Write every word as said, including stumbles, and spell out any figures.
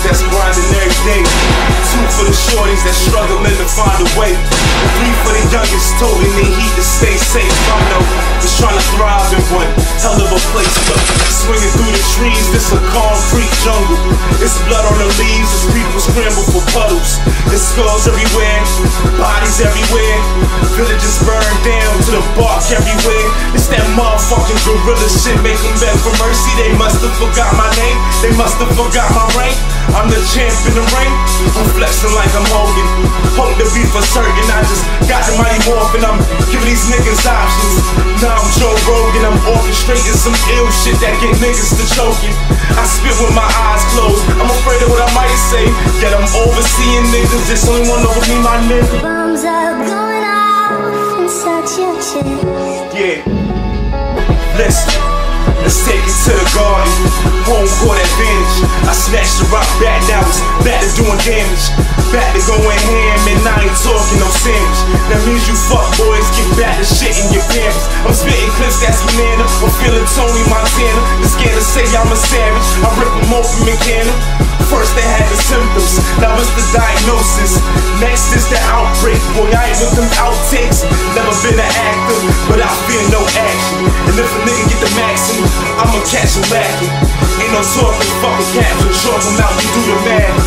that's grinding every day. Two for the shorties that struggling to find a way. Three for the youngest toting they heat to stay safe. I know it's trying to thrive in one hell of a place. Look, swinging through the trees, this a concrete jungle. It's blood on the leaves as people scramble for puddles. There's skulls everywhere, bodies everywhere. Villages burned down to the bark everywhere. It's that motherfucking gorilla shit, make them beg for mercy. They must have forgot my name, they must have forgot my rank. I'm the champ in the ring, I'm flexing like I'm Hogan. Hope to be for certain, I just got the mighty morphin'. I'm giving these niggas options. Now I'm Joe Rogan, I'm orchestrating some ill shit that get niggas to choking. I spit with my eyes closed, I'm afraid of what I might say. Yet I'm overseeing niggas, there's only one over me, my nigga. Bombs are going off inside your chest. Yeah, listen, let's take it to the garden. Home court advantage. I snatched the rock back, now it's back to doing damage. Back to going ham, and I ain't talking no sandwich. That means you fuck boys get back to shit in your pants. I'm spitting clips that's banana, I'm feeling Tony Montana. They're scared to say I'm a savage, I rip them open and can them. First they had the symptoms, now it's the diagnosis. Next is the outbreak, boy I ain't with them outtakes. Never been an actor, but I fear no action. And if a nigga get the maximum, I'ma catch him lacking. Ain't no talking, fucking caps, and chalk him out, you do the math.